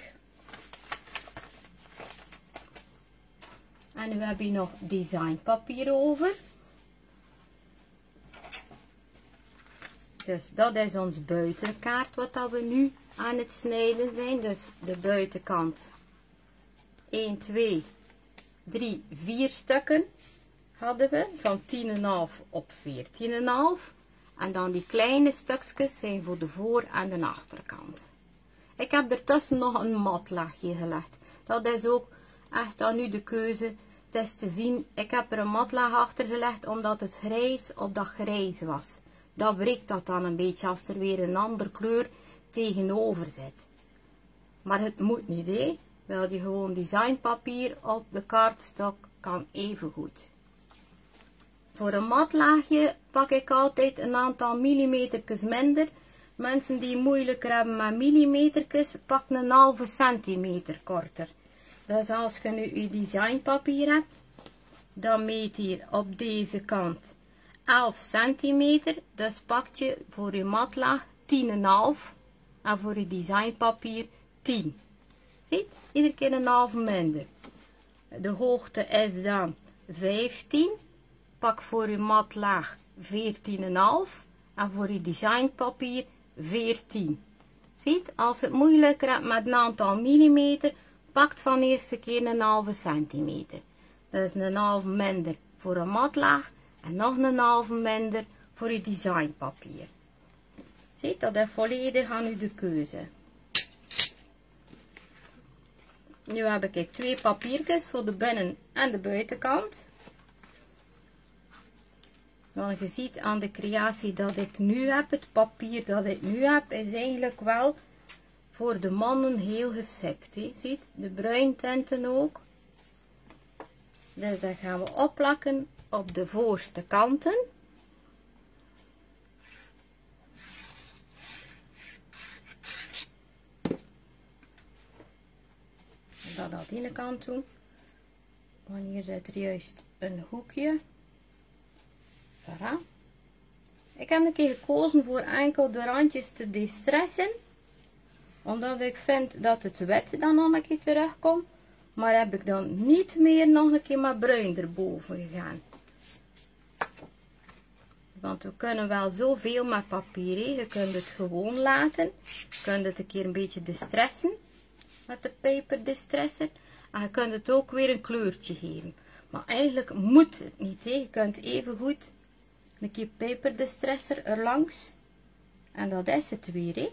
En nu heb je nog designpapier over. Dus dat is ons buitenkaart wat dat we nu aan het snijden zijn. Dus de buitenkant 1, 2, 3, 4 stukken hadden we van 10,5 op 14,5. En dan die kleine stukjes zijn voor de voor- en de achterkant. Ik heb ertussen nog een matlaagje gelegd. Dat is ook echt aan u de keuze. Het is te zien, ik heb er een matlaag achter gelegd omdat het grijs op dat grijs was. Dat breekt dat dan een beetje als er weer een andere kleur tegenover zit. Maar het moet niet, hè. Wil je gewoon designpapier op de kaartstok, kan even goed. Voor een matlaagje pak ik altijd een aantal millimetertjes minder. Mensen die moeilijker hebben met millimetertjes, pak een halve centimeter korter. Dus als je nu je designpapier hebt, dan meet je op deze kant 11 centimeter. Dus pak je voor je matlaag 10,5 en voor je designpapier 10. Ziet? Iedere keer een halve minder. De hoogte is dan 15. Pak voor je matlaag 14,5 en voor je designpapier 14. Ziet, als het moeilijker hebt met een aantal millimeter, pakt van de eerste keer een halve centimeter. Dus een halve minder voor een matlaag en nog een halve minder voor je designpapier. Ziet, dat is volledig aan u de keuze. Nu heb ik 2 papiertjes voor de binnen- en de buitenkant. Want je ziet aan de creatie dat ik nu heb, het papier dat ik nu heb, is eigenlijk wel voor de mannen heel geschikt. He. Ziet, de bruintinten ook. Dus dat gaan we opplakken op de voorste kanten. Dat aan de ene kant doen. Want hier zit er juist een hoekje. Voilà. Ik heb een keer gekozen voor enkel de randjes te distressen. Omdat ik vind dat het wit dan nog een keer terugkomt. Maar heb ik dan niet meer nog een keer met bruin erboven gegaan. Want we kunnen wel zoveel met papier. He. Je kunt het gewoon laten. Je kunt het een keer een beetje distressen. Met de paper distresser. En je kunt het ook weer een kleurtje geven. Maar eigenlijk moet het niet. He. Je kunt even goed een keer paper distresser erlangs. En dat is het weer. He.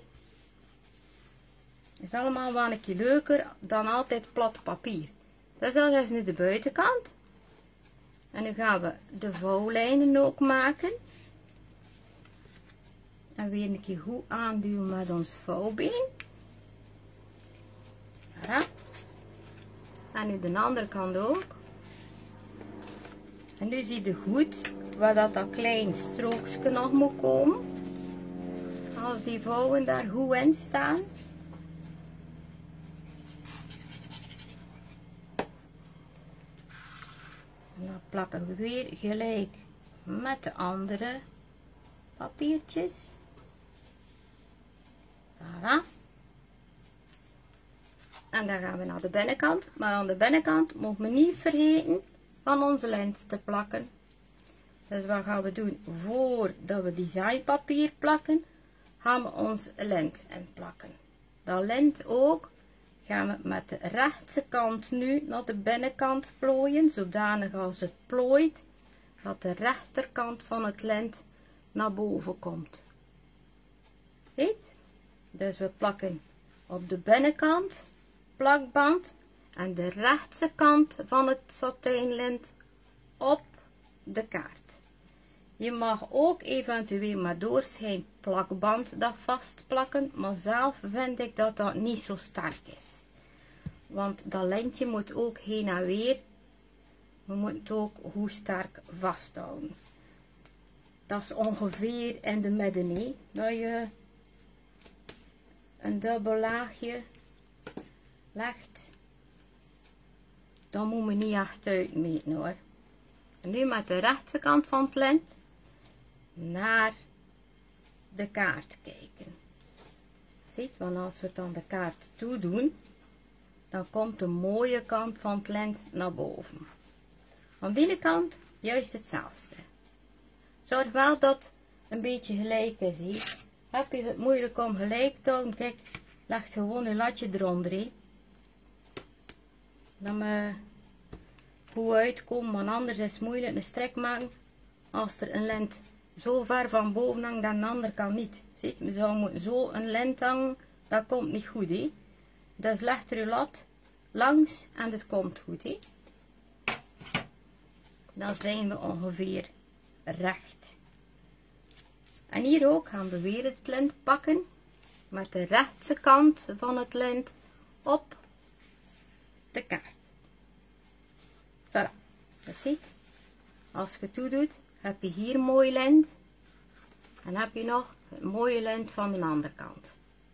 Is allemaal wel een keer leuker dan altijd plat papier. Dus dat is nu de buitenkant. En nu gaan we de vouwlijnen ook maken. En weer een keer goed aanduwen met ons vouwbeen. Voilà. En nu de andere kant ook. En nu zie je goed waar dat klein strookje nog moet komen. Als die vouwen daar goed in staan. En dan plakken we weer gelijk met de andere papiertjes. Voilà. En dan gaan we naar de binnenkant. Maar aan de binnenkant mogen we niet vergeten van onze lint te plakken. Dus wat gaan we doen? Voordat we designpapier plakken, gaan we ons lint in plakken. Dat lint ook gaan we met de rechtse kant nu naar de binnenkant plooien, zodanig als het plooit, dat de rechterkant van het lint naar boven komt. Ziet? Dus we plakken op de binnenkant plakband en de rechtse kant van het satijnlint op de kaart. Je mag ook eventueel met doorschijn plakband dat vastplakken, maar zelf vind ik dat dat niet zo sterk is. Want dat lintje moet ook heen en weer. We moeten het ook goed sterk vasthouden. Dat is ongeveer in de midden, hè, dat je een dubbel laagje legt. Dan moet je niet echt uitmeten hoor. En nu met de rechtse kant van het lint naar de kaart kijken. Ziet, want als we het aan de kaart toe doen, dan komt de mooie kant van het lint naar boven. Aan die kant juist hetzelfde. Zorg wel dat het een beetje gelijk is. Hier. Heb je het moeilijk om gelijk te houden? Kijk, leg gewoon een latje eronder. He. Dan goed uitkomen, want anders is het moeilijk een strik maken als er een lint zo ver van boven hangt dan de andere kant niet. Ziet, we zouden zo een lint hangen, dat komt niet goed. He. Dus leg er uw lat langs en het komt goed. He. Dan zijn we ongeveer recht. En hier ook gaan we weer het lint pakken met de rechtse kant van het lint op de kaart. Voilà. Dat ziet. Als je het toedoet, heb je hier mooi lint. En heb je nog het mooie lint van de andere kant.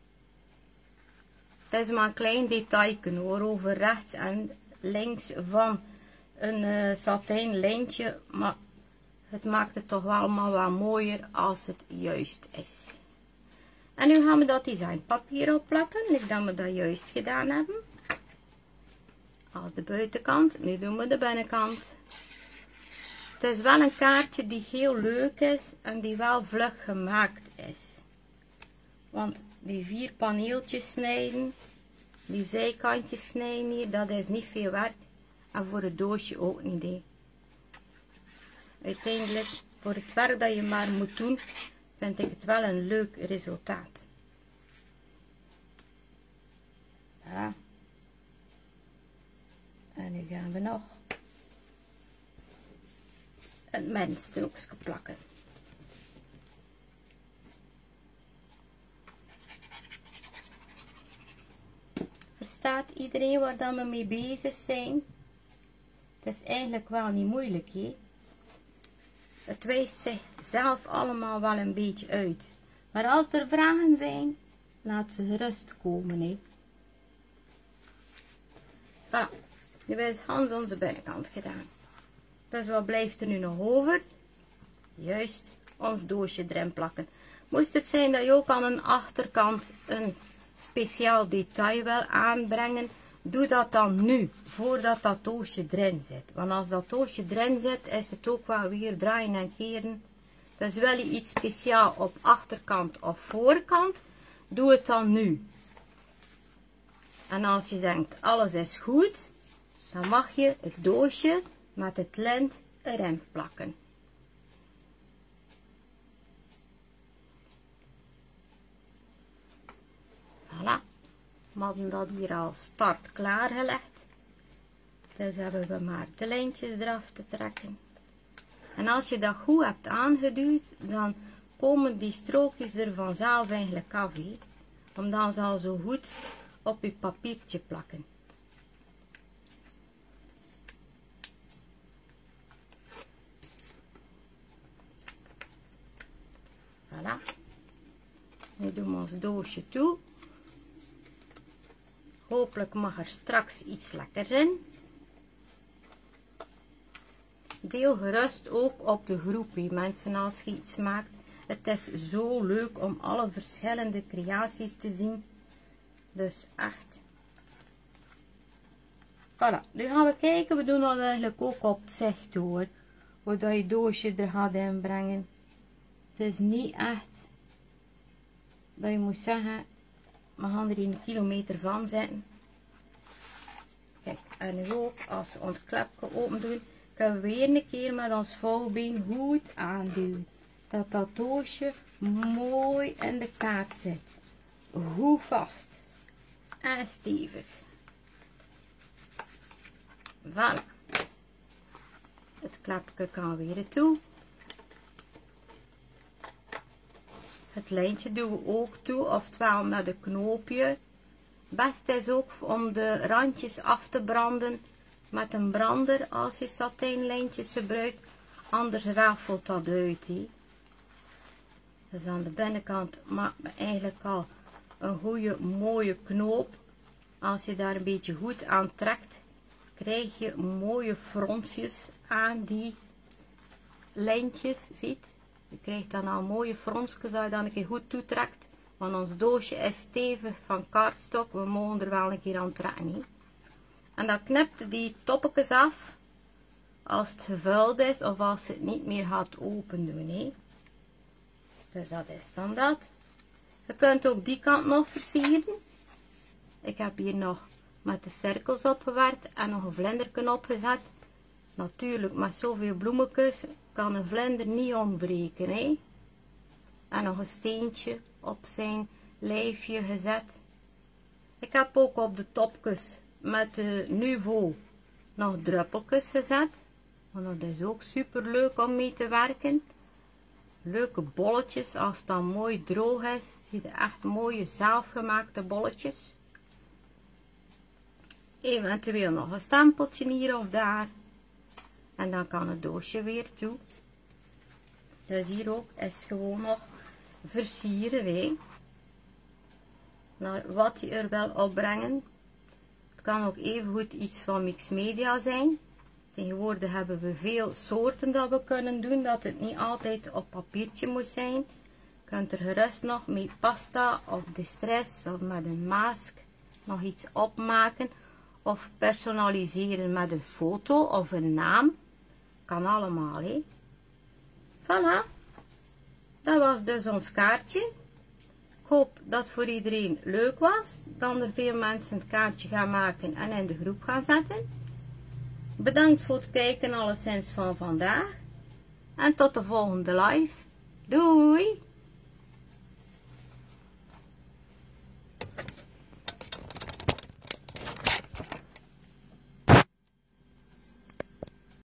Het is maar een klein detail hoor, over rechts en links van een satijn lintje, maar het maakt het toch allemaal wat mooier als het juist is. En nu gaan we dat designpapier opplakken, ik dat we dat juist gedaan hebben. Als de buitenkant, nu doen we de binnenkant. Het is wel een kaartje die heel leuk is en die wel vlug gemaakt is. Want die 4 paneeltjes snijden, die zijkantjes snijden hier, dat is niet veel werk. En voor het doosje ook niet. He. Uiteindelijk, voor het werk dat je maar moet doen, vind ik het wel een leuk resultaat. Ja. En nu gaan we nog het middenstrookje plakken. Verstaat iedereen waar dan we mee bezig zijn? Het is eigenlijk wel niet moeilijk, hè? Het wijst zich zelf allemaal wel een beetje uit. Maar als er vragen zijn, laat ze gerust komen, hè? Voilà. Nu is Hans onze binnenkant gedaan. Dus wat blijft er nu nog over? Juist, ons doosje erin plakken. Moest het zijn dat je ook aan een achterkant een speciaal detail wil aanbrengen, doe dat dan nu, voordat dat doosje erin zit. Want als dat doosje erin zit, is het ook wel weer draaien en keren. Dus wil je iets speciaal op achterkant of voorkant, doe het dan nu. En als je denkt, alles is goed, dan mag je het doosje met het lint erin plakken. Voilà. We hadden dat hier al start klaargelegd. Dus hebben we maar de lijntjes eraf te trekken. En als je dat goed hebt aangeduwd, dan komen die strookjes er vanzelf eigenlijk af, he. Omdat ze al zo goed op je papiertje plakken. Voilà. Nu doen we ons doosje toe. Hopelijk mag er straks iets lekkers in. Deel gerust ook op de groep, mensen, als je iets maakt. Het is zo leuk om alle verschillende creaties te zien. Dus echt. Voilà, nu gaan we kijken. We doen dat eigenlijk ook op het zicht hoor. Hoe dat je doosje er gaat inbrengen. Het is niet echt dat je moet zeggen, we gaan er 1 kilometer van zetten. Kijk, en nu ook, als we ons klepje open doen, kunnen we weer een keer met ons vouwbeen goed aanduwen. Dat doosje mooi in de kaart zit. Goed vast. En stevig. Voilà. Het klepje kan weer toe. Het lijntje doen we ook toe, oftewel met een knoopje. Best is ook om de randjes af te branden met een brander als je satijnlijntjes gebruikt, anders rafelt dat uit. He. Dus aan de binnenkant maakt me eigenlijk al een goede mooie knoop. Als je daar een beetje goed aan trekt, krijg je mooie fronsjes aan die lijntjes, ziet. Je krijgt dan al mooie fronsjes als je dan een keer goed toetrekt. Want ons doosje is stevig van cardstock. We mogen er wel een keer aan trekken. He. En dan knipt die toppetjes af. Als het gevuld is of als het niet meer gaat open doen. He. Dus dat is dan dat. Je kunt ook die kant nog versieren. Ik heb hier nog met de cirkels opgewerkt en nog een vlinderken opgezet. Natuurlijk met zoveel bloemetjes kan een vlinder niet ontbreken. He. En nog een steentje op zijn lijfje gezet. Ik heb ook op de topjes met de Nuvo nog druppeltjes gezet. Want dat is ook super leuk om mee te werken. Leuke bolletjes als het dan mooi droog is. Zie je echt mooie zelfgemaakte bolletjes. Eventueel nog een stempeltje hier of daar. En dan kan het doosje weer toe. Dus hier ook is gewoon nog versieren. Hè. Naar wat je er wil opbrengen. Het kan ook even goed iets van mixed media zijn. Tegenwoordig hebben we veel soorten dat we kunnen doen. Dat het niet altijd op papiertje moet zijn. Je kunt er gerust nog met pasta of distress of met een mask nog iets opmaken. Of personaliseren met een foto of een naam. Kan allemaal, hè. Voilà. Dat was dus ons kaartje. Ik hoop dat het voor iedereen leuk was. Dat er veel mensen het kaartje gaan maken en in de groep gaan zetten. Bedankt voor het kijken alleszins van vandaag. En tot de volgende live. Doei!